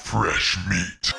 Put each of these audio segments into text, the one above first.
fresh meat.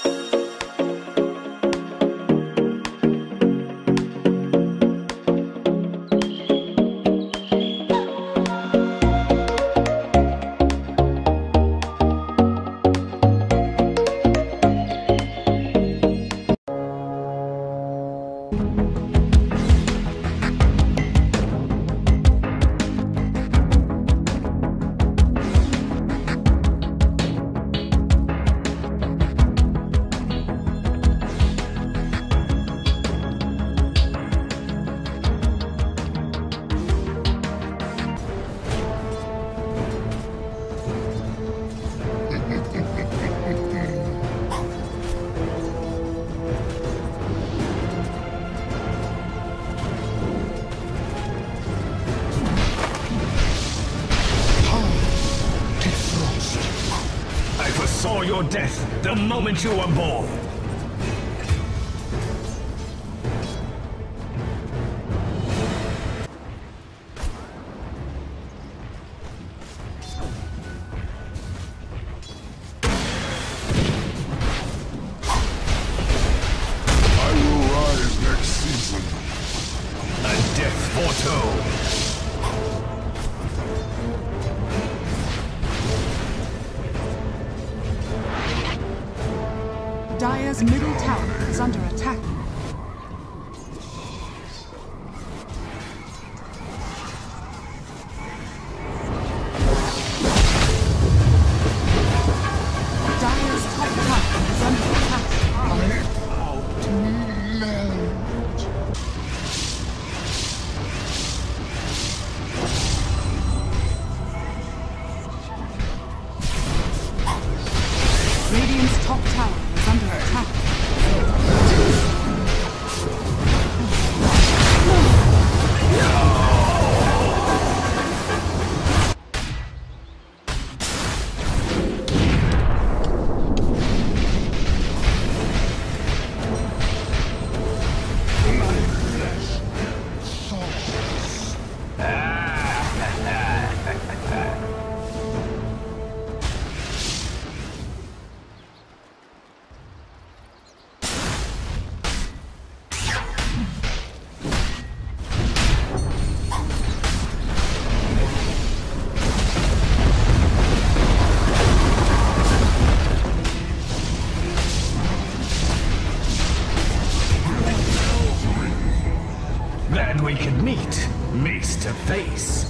I foresaw your death the moment you were born. I will rise next season. A death foretold. Dire's middle tower is under attack. Dire's top tower is under attack. Radiant's top tower is under attack. Glad we could meet, face to face.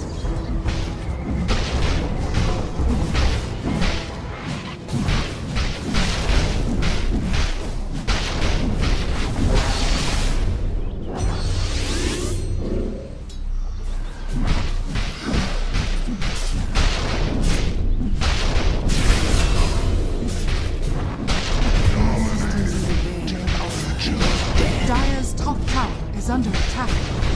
Dire's top tower is under attack.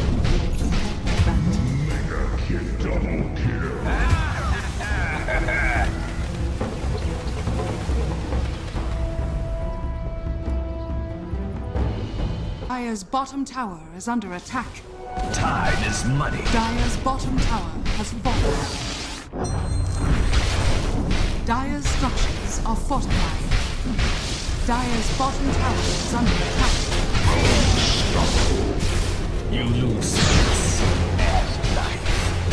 Dire's bottom tower is under attack. Time is money. Dire's bottom tower has fallen. Dire's structures are fortified. Dire's bottom tower is under attack. You lose space and life.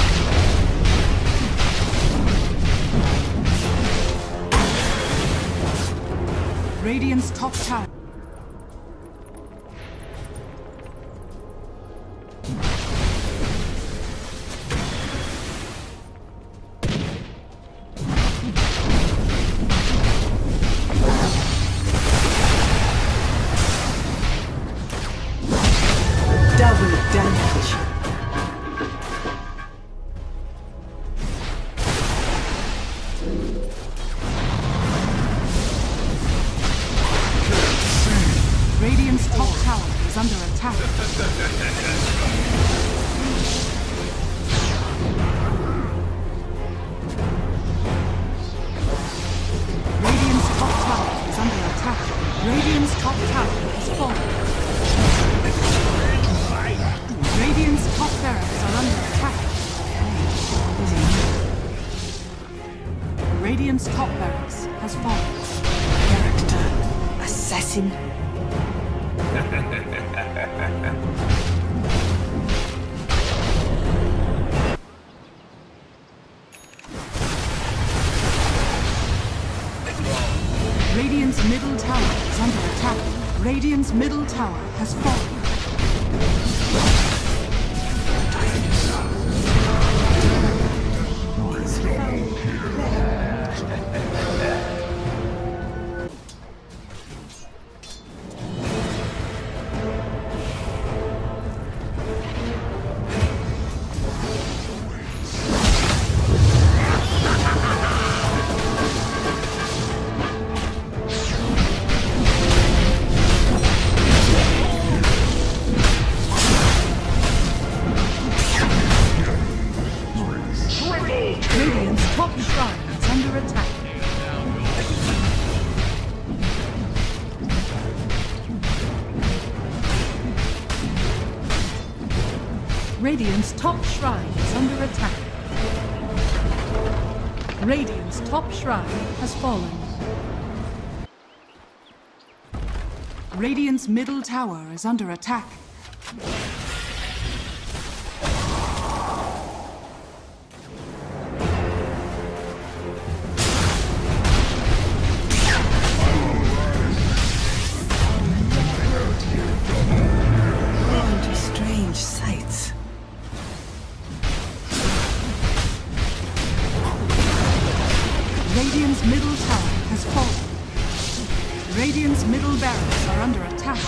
Radiant's top tower. Double damage. Radiant's top tower is under attack. Radiant's top tower is under attack. Radiant's top tower has fallen. Radiant's top barracks are under attack. Radiant's top barracks has fallen. fighting. Radiant's middle tower is under attack. Radiant's middle tower has fallen. Radiant's top shrine is under attack. Radiant's top shrine is under attack. Radiant's top shrine has fallen. Radiant's middle tower is under attack. Radiant's middle tower has fallen. Radiant's middle barracks are under attack.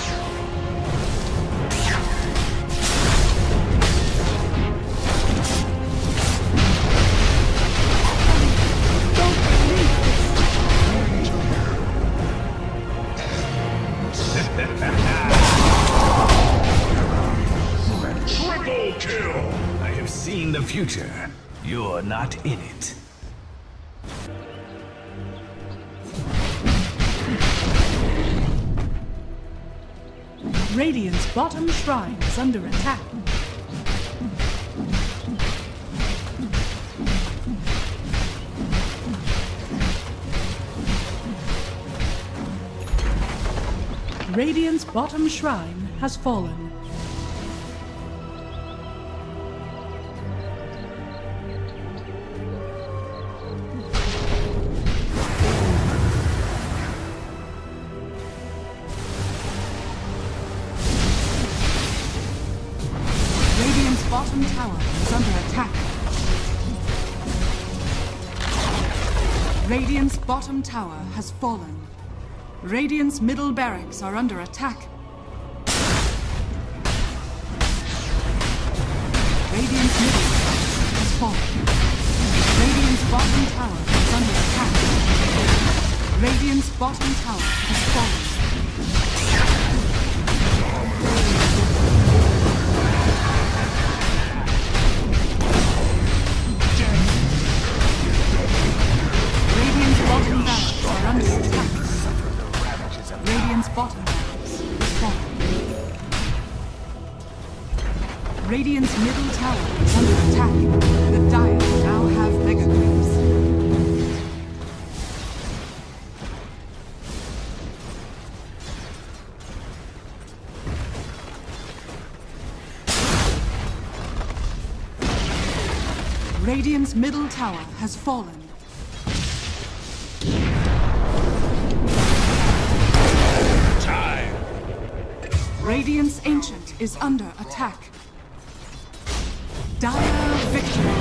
Triple kill! I have seen the future. You're not in it. Radiant's bottom shrine is under attack. Radiant's bottom shrine has fallen. Bottom tower is under attack. Radiant's bottom tower has fallen. Radiant's middle barracks are under attack. Radiant's middle barracks has fallen. Radiant's bottom tower is under attack. Radiant's bottom tower has fallen. Radiant's bottom barracks is falling. Radiant's middle tower is under attack. The Dire now have mega creeps. Radiant's middle tower has fallen. Radiant's Ancient is under attack. Dire victory.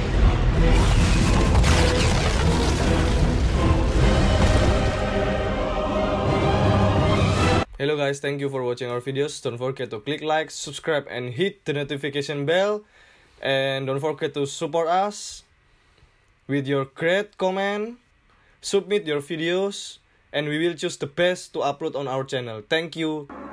Hello guys, thank you for watching our videos. Don't forget to click like, subscribe and hit the notification bell. And don't forget to support us with your great comment. Submit your videos and we will choose the best to upload on our channel. Thank you.